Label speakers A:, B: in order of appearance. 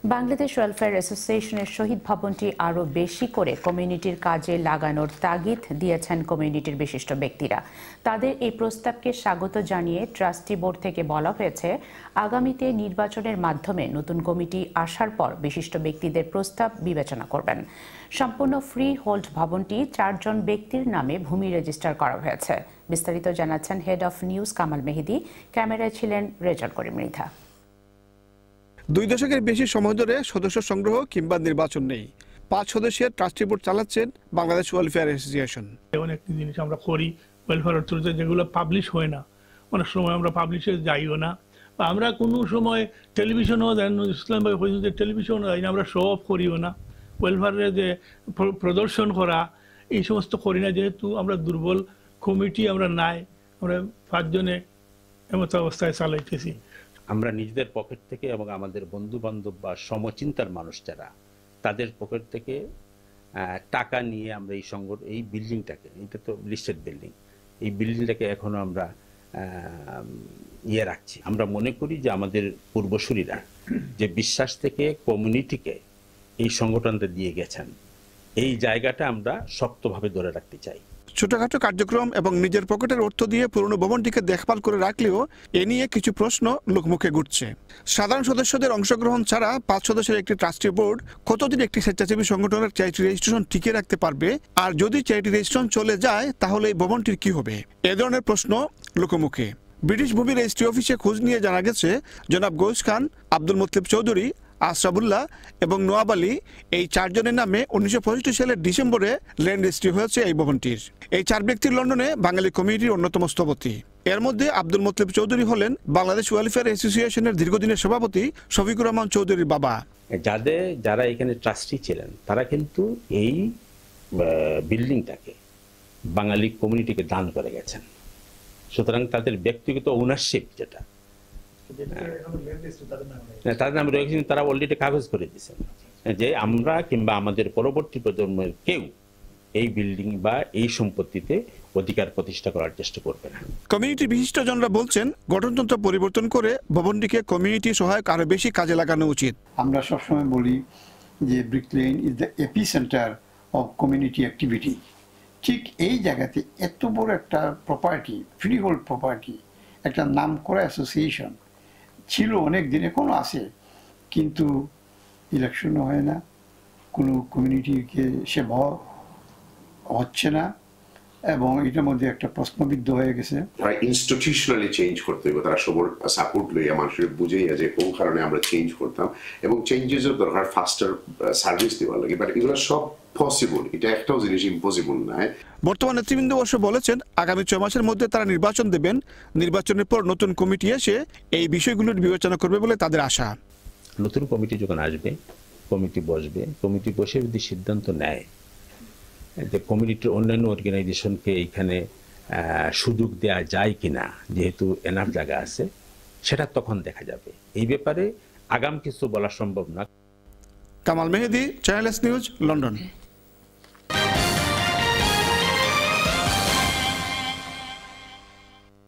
A: Bangladesh welfare অ্যাসোসিয়েশনের শহীদ ভবনটি আরও বেশি করে কমিউনিটির কাজে লাগানোর তাগিদ দিয়েছেন কমিউনিটির বিশিষ্ট ব্যক্তিরা। তাদের এই প্রস্তাবকে স্বাগত জানিয়ে ট্রাস্টি বোর্ড থেকে বলা হয়েছে, আগামীতে নির্বাচনের মাধ্যমে নতুন কমিটি আসার পর বিশিষ্ট ব্যক্তিদের প্রস্তাব বিবেচনা করবেন। সম্পূর্ণ ফ্রি হোল্ড ভবনটি 4 জন ব্যক্তির নামে ভূমি রেজিস্টার করা হয়েছে। বিস্তারিত জানাচ্ছেন head of news Kamal Mehedi. ক্যামেরায় ছিলেন রেজাল করিম মৃধা।
B: 2 দশকের বেশি সময় ধরে সদস্য সংগ্রহ কিংবা নির্বাচন নেই। 5 সদস্যের ট্রাস্টি বোর্ড চালাচ্ছেন বাংলাদেশ ওয়েলফেয়ার অ্যাসোসিয়েশন।
C: অনেক জিনিস আমরা করি ওয়েলফেয়ার অথরিটি, যেগুলো পাবলিশ হয় না, অনেক সময় আমরা পাবলিশে যাইও না, বা আমরা কোনো সময় টেলিভিশনও ইসলাম ভাই টেলিভিশনও যাই না, আমরা শো অফ করিও না। ওয়েলফেয়ারের যে প্রদর্শন করা এই সমস্ত করি না, যেহেতু আমরা দুর্বল কমিটি আমরা নাই, আমরা 5 জনে এমত অবস্থায় চালাইতেছি।
D: আমরা নিজেদের পকেট থেকে এবং আমাদের বন্ধু বান্ধব বা সমচিন্তার মানুষ যারা, তাদের পকেট থেকে টাকা নিয়ে আমরা এই বিল্ডিংটাকে, এটা তো লিস্টেড বিল্ডিং, এই বিল্ডিংটাকে এখনো আমরা রাখছি। আমরা মনে করি যে আমাদের পূর্বসূরীরা যে বিশ্বাস থেকে কমিউনিটিকে এই সংগঠনটা দিয়ে গেছেন, এই জায়গাটা আমরা শক্তভাবে ধরে রাখতে চাই।
B: ছোটখাটো কার্যক্রম এবং নিজের পকেটের অর্থ দিয়ে পুরনো ভবনটিকে দেখভাল করে রাখলেও এ নিয়ে কিছু প্রশ্ন লোকমুখে ঘুরছে। সাধারণ সদস্যদের অংশগ্রহণ ছাড়া 5 সদস্যের একটি ট্রাস্টি বোর্ড কতদিন একটি স্বেচ্ছাসেবী সংগঠনের চ্যারিটি রেজিস্ট্রেশন টিকে রাখতে পারবে? আর যদি চ্যারিটি রেজিস্ট্রেশন চলে যায় তাহলে এই ভবনটির কি হবে? এ ধরনের প্রশ্ন লোকমুখে। ব্রিটিশ ভূমি রেজিস্ট্রি অফিসে খোঁজ নিয়ে জানা গেছে, জনাব গৌস খান, আব্দুল মুতলিব চৌধুরী, আশরাফুল্লাহ এবং নোয়াব আলী, এই 4 জনের নামে 1965 সালের ডিসেম্বরে ল্যান্ড রেজিস্ট্রি হয়েছে এই ভবনটির। এই 4 ব্যক্তির লন্ডনে বাঙালি কমিউনিটির অন্যতম স্থপতি। এর মধ্যে আব্দুল মুতলিব চৌধুরী হলেন বাংলাদেশ ওয়েলফেয়ার অ্যাসোসিয়েশনের দীর্ঘদিনের সভাপতি শফিকুর রহমান চৌধুরীর বাবা।
D: যারা এখানে ট্রাস্টি ছিলেন তারা কিন্তু এই বিল্ডিংটাকে বাঙালি কমিউনিটিকে দান করে গেছেন। সুতরাং তাদের ব্যক্তিগত ওনারশিপ যেটা তাদের নামে রয়েছে, তারা অলরেডি কাগজ করে দিয়েছেন যে আমরা কিংবা আমাদের পরবর্তী প্রজন্মের কেউ এই বিল্ডিং বা এই সম্পত্তিতে অধিকার প্রতিষ্ঠা করার চেষ্টা করবে না।
B: কমিউনিটি বিশিষ্টজনরা বলছেন, গঠনতন্ত্র পরিবর্তন করে ভবনটিকে কমিউনিটি সহায়ক আরো বেশি কাজে লাগানো উচিত।
E: আমরা সবসময় বলি যে Brick Lane is the epicenter of community activity. ঠিক এই জায়গাতে এত বড় একটা প্রপার্টি, ফ্রি হোল্ড প্রপার্টি, একটা নাম করা অ্যাসোসিয়েশন ছিল অনেক দিন, এখনো আছে, কিন্তু ইলেকশনও হয় না, কোনো কমিউনিটিকে সেবা হচ্ছে না, এবং এটার মধ্যে একটা প্রশ্নবিদ্ধ হয়ে গেছে।
F: তারা ইনস্টিটিউশনালি চেঞ্জ করতে হবে, তারা সবার সাপোর্ট লইয়া মানুষের বুঝেই যে কোন কারণে আমরা চেঞ্জ করতাম, এবং চেঞ্জেসের দরকার ফাস্টার সার্ভিস দেওয়ার লাগে, বাট এগুলো সব পসিবল, এটা একটাও জিনিস ইম্পসিবল নয়।
B: বর্তমান নেতৃবৃন্দ অবশ্য বলেছেন, আগামী 6 মাসের মধ্যে তারা নির্বাচন দেবেন। নির্বাচনের পর নতুন কমিটি এসে এই বিষয়গুলোর বিবেচনা করবে বলে তাদের আশা।
D: নতুন কমিটি যখন আসবে, কমিটি বসবে, কমিটি বসে যদি সিদ্ধান্ত নেয় যে কমিউনিটির অন্যান্য অর্গানাইজেশনকে এইখানে সুযোগ দেওয়া যায় কিনা, যেহেতু এনাফ জায়গা আছে, সেটা তখন দেখা যাবে। এই ব্যাপারে আগাম কিছু বলা সম্ভব না।
B: Kamal Mehedi, channel S news, London.